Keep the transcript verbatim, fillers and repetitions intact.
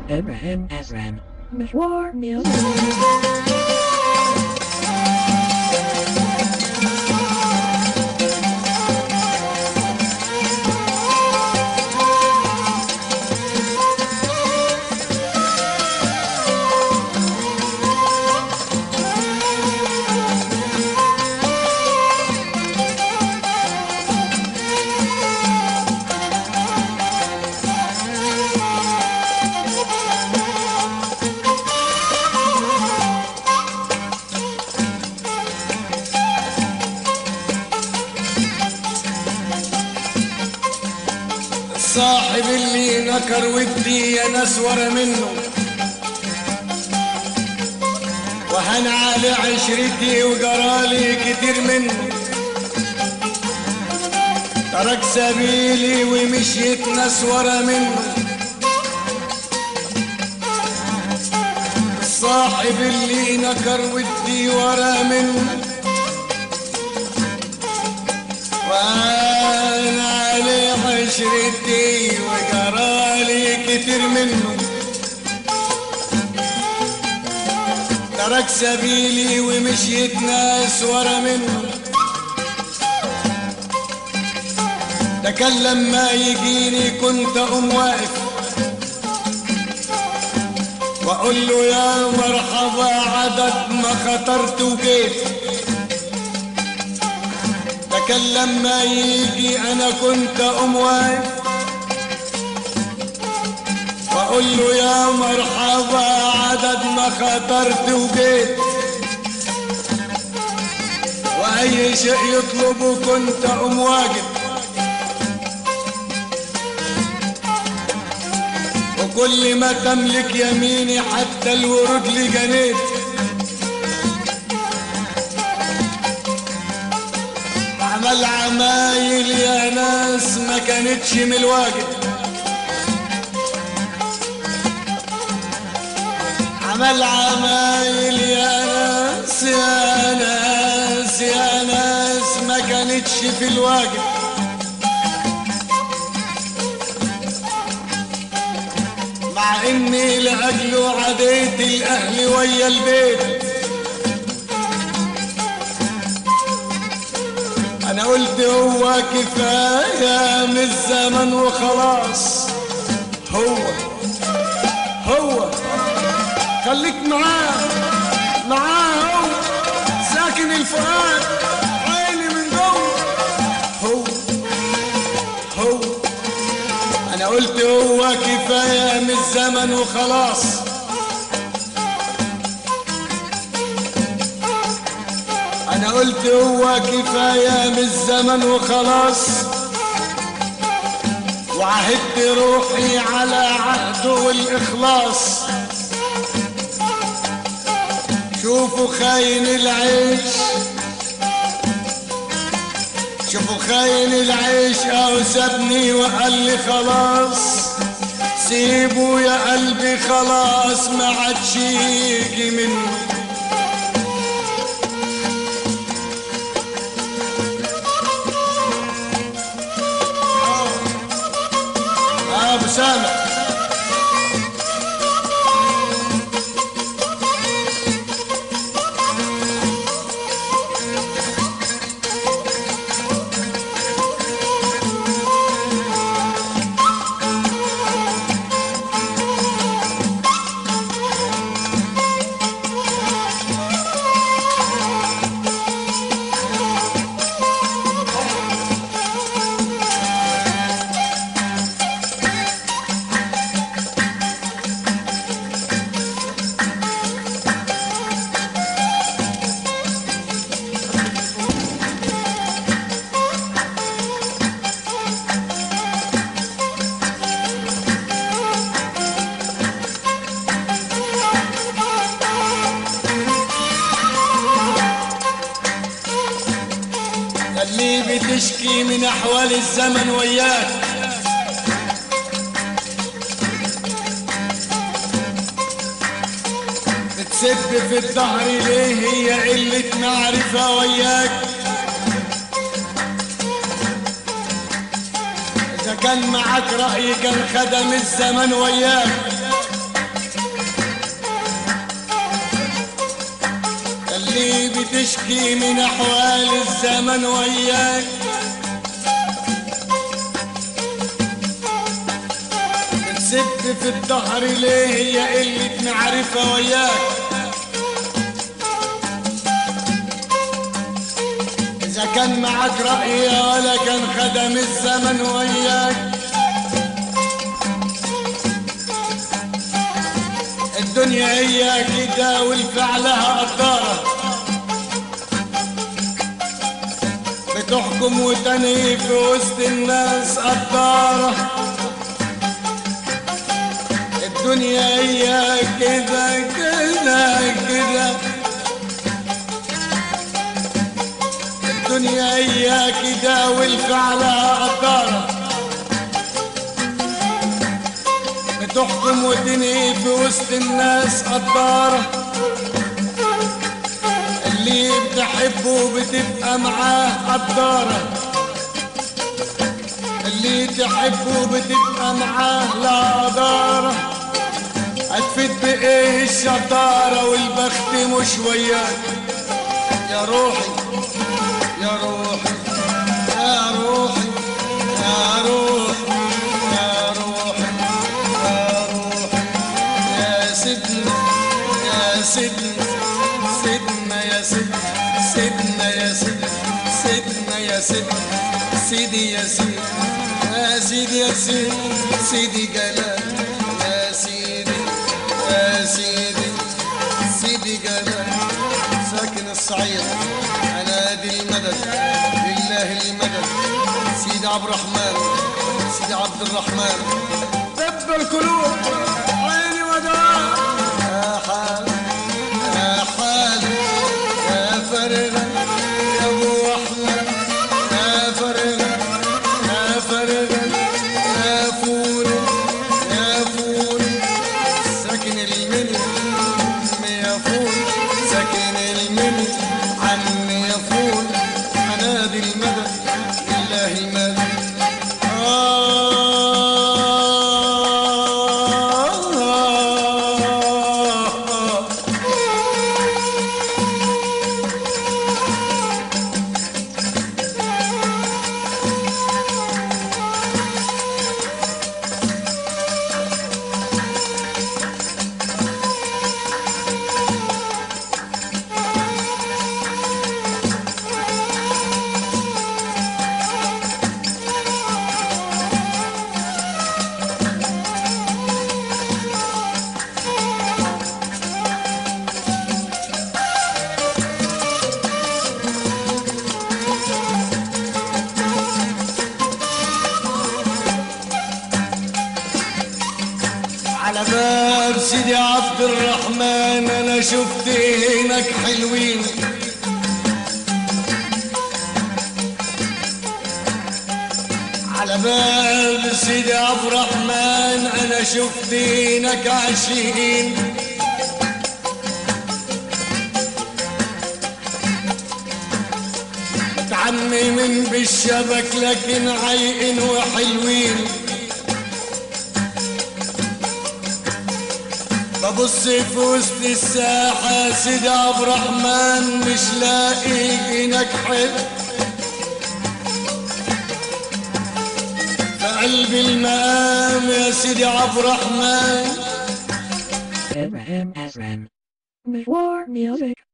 Abraham Azram. مشوار ميوزك. صاحب اللي نكر ودي يا ناس ورا منه، وهن على عشرتي وجرالي كتير منه. ترك سبيلي ومشيت ناس ورا منه. صاحب اللي نكر ودي ورا منه، وانا علي عشرتي وجرالي كتير منه. ترك سبيلي ومشيت ناس ورا منه. ده كان لما يجيني كنت اقوم واقف واقول له يا مرحبا عدد ما خطرت وجيت. ده كان لما يجي انا كنت اقوم واقف واقول له يا مرحبا عدد ما خطرت وجيت. واي شيء يطلبه كنت اقوم واجب، وكل ما تملك يميني حتى الورود لي جنيت. عمل عمايل يا ناس ما كانتش من الواجب. عمل عمايل يا ناس يا ناس يا ناس ما كانتش في الواجب. مع اني لاجله عديت الاهل ويا البيت. انا قلت هو كفايه من الزمن وخلاص. هو هو خليك معاه معاه هو ساكن الفؤاد عيني من جوه. هو هو انا قلت هو كفايه من الزمن وخلاص. انا قلت هو كفايه من الزمن وخلاص. وعهدت روحي على عهده والاخلاص. شوفوا خاين العيش شوفوا خاين العيش او سابني وقال لي خلاص. سيبوا يا قلبي خلاص ما عادش يجي منه. اه ابو سامح اللي بتشكي من احوال الزمن وياك. بتسب في الظهر ليه هي قلة معرفة وياك. إذا كان معك رأي كان خدم الزمن وياك. اللي بتشكي من احوال الزمن وياك، بتسد في الدهر ليه هي قلة معرفة وياك. إذا كان معك رأي ولا كان خدم الزمن وياك، الدنيا هي كده والفعلها قدارة، بتحكم وتنهي في وسط الناس قدارة. الدنيا هي كده كده كده، الدنيا هي كده والفعلها قدارة، بتحكم وتنهي في وسط الناس قدارة. اللي بتحبه بتبقى معاه قدارة، اللي تحبه بتبقى معاه لا قدارة. هتفيد بايه الشطارة والبخت مش وياك. يا روحي يا روحي يا روحي يا روحي يا روحي يا روحي يا سيدنا يا سيدنا سيدنا يا سيدنا سيدنا يا سيدنا سيدنا يا سيدنا سيدي يا سيدي يا سيدي يا سيدي سيدي جلال يا سيدي يا سيدي سيدي جلال. ساكن الصعيد انادي المدد لله المدد. سيدي عبد الرحمن سيدي عبد الرحمن طب القلوب عيني وداع. يا حال يا حال يا فرغة يا ابو احمد يا فرغة يا فرغة يا فول يا فول. ساكن المني يا فول ساكن المني عم يا فول. انادي المدد لله المدد. على باب سيدي عبد الرحمن انا شفت هناك حلوين. على باب سيدي عبد الرحمن انا شفت هناك عاشقين. متعممين بالشبك لكن عايقين وحلوين. ببص في وسط الساحة سيدي عبد الرحمن مش لاقي هناك حد. في قلب المقام يا سيدي عبد الرحمن. Abraham Asran. Mishwar Music.